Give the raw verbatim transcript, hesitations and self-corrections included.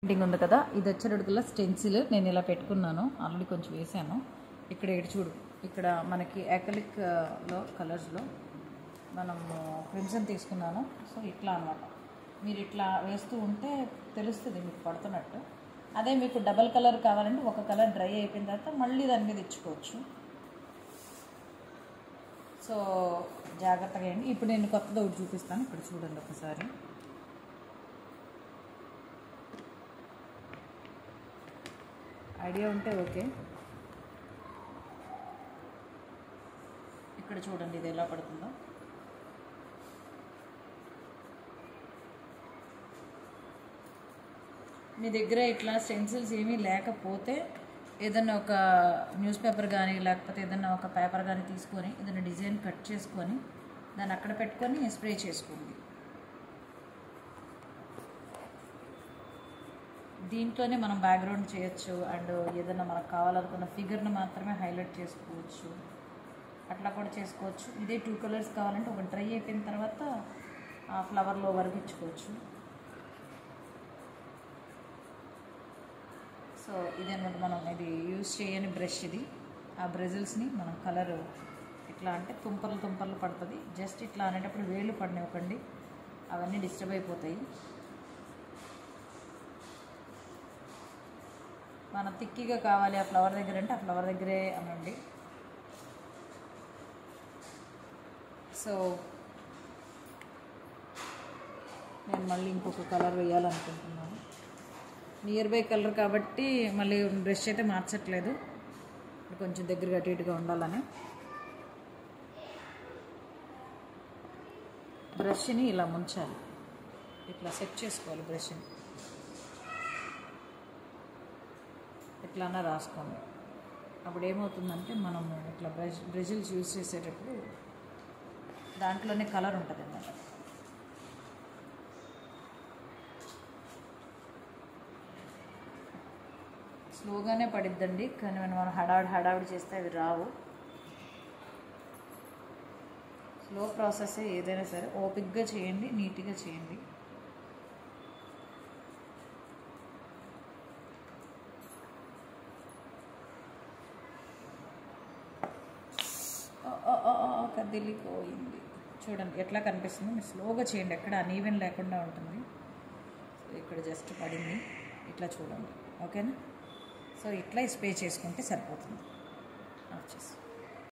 Painting ఉంది కదా, ఇది వచ్చేటట్టుగా స్టెన్సిల్ నేను ఇలా పెట్టుకున్నాను, ఆల్రెడీ కొంచెం వేసాను. ఇక్కడ ఇటు చూడు, ఇక్కడ మనకి యాక్రిలిక్ లో కలర్స్లో మనము క్రిమ్సన్ తీసుకున్నాను. సో ఇట్లా అనమాట, మీరు ఇట్లా వేస్తూ ఉంటే తెలుస్తుంది మీకు పడుతున్నట్టు. అదే మీకు డబల్ కలర్ కావాలంటే ఒక కలర్ డ్రై అయిపోయిన తర్వాత మళ్ళీ దాని మీద ఇచ్చుకోవచ్చు. సో జాగ్రత్తగా అండి. ఇప్పుడు నేను కొత్తది ఒకటి చూపిస్తాను, ఇక్కడ చూడండి ఒకసారి. ఐడియా ఉంటే ఓకే. ఇక్కడ చూడండి ఇది ఎలా పడుతుందో. మీ దగ్గర ఇట్లా స్టెన్సిల్స్ ఏమీ లేకపోతే ఏదన్నా ఒక న్యూస్ పేపర్ కానీ లేకపోతే ఏదన్నా ఒక పేపర్ కానీ తీసుకొని ఏదైనా డిజైన్ కట్ చేసుకొని దాన్ని అక్కడ పెట్టుకొని స్ప్రే చేసుకోండి. దీంట్లోనే మనం బ్యాక్గ్రౌండ్ చేయొచ్చు, అండ్ ఏదైనా మనకు కావాలనుకున్న ఫిగర్ని మాత్రమే హైలైట్ చేసుకోవచ్చు, అట్లా కూడా చేసుకోవచ్చు. ఇదే టూ కలర్స్ కావాలంటే ఒక డ్రై అయిపోయిన తర్వాత ఆ ఫ్లవర్లో వరకు ఇచ్చుకోవచ్చు. సో ఇదన్నమాట, మనం ఇది యూజ్ చేయని బ్రష్ ఇది. ఆ బ్రెజిల్స్ని మనం కలర్ ఇట్లా అంటే తుంపర్లు తుంపర్లు పడుతుంది. జస్ట్ ఇట్లా అనేటప్పుడు వేళ్ళు పడినివ్వకండి, అవన్నీ డిస్టర్బ్ అయిపోతాయి. మనం తిక్కిగా కావాలి ఆ ఫ్లవర్ దగ్గర అంటే ఆ ఫ్లవర్ దగ్గరే అనండి. సో నేను మళ్ళీ ఇంకొక కలర్ వేయాలనుకుంటున్నాను, నియర్ బై కలర్ కాబట్టి మళ్ళీ బ్రష్ అయితే మార్చట్లేదు, కొంచెం దగ్గరగా అటు ఇటుగా ఉండాలని. బ్రష్ని ఇలా ముంచాలి, ఇట్లా సెట్ చేసుకోవాలి బ్రష్ని, ఇట్లానే రాసుకోండి. అప్పుడు ఏమవుతుందంటే మనము ఇట్లా బ్రష్ బ్రజిల్స్ యూజ్ చేసేటప్పుడు దాంట్లోనే కలర్ ఉంటుంది అన్నమాట. స్లోగానే పడిద్దండి, కానీ మనం హడావిడి హడావిడి చేస్తే అవి రావు. స్లో ప్రాసెస్ ఏదైనా సరే ఓపిక్గా చేయండి, నీట్గా చేయండి. కదిలిపోయింది చూడండి ఎట్లా కనిపిస్తుంది. మీరు స్లోగా చేయండి, ఎక్కడ అనీవెన్ లేకుండా ఉంటుంది. ఇక్కడ జస్ట్ పడింది, ఇట్లా చూడండి, ఓకేనా. సో ఇట్లా స్ప్రే చేసుకుంటే సరిపోతుంది. ఆఫ్ చేసి